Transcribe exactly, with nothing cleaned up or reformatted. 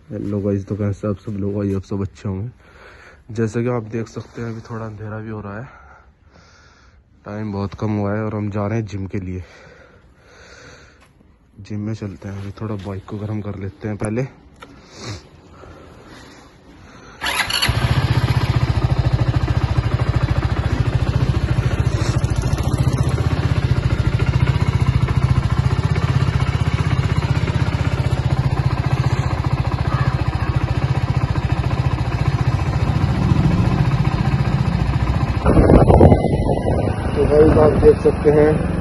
Hello guys, तो कैसे आप सब लोग? आइए आप सब अच्छे होंगे। जैसे कि आप देख सकते हैं अभी थोड़ा अंधेरा भी हो रहा है, टाइम बहुत कम हुआ है और हम जा रहे हैं जिम के लिए। जिम में चलते हैं। अभी थोड़ा बाइक को गर्म कर लेते हैं पहले। तो भाई आप देख सकते हैं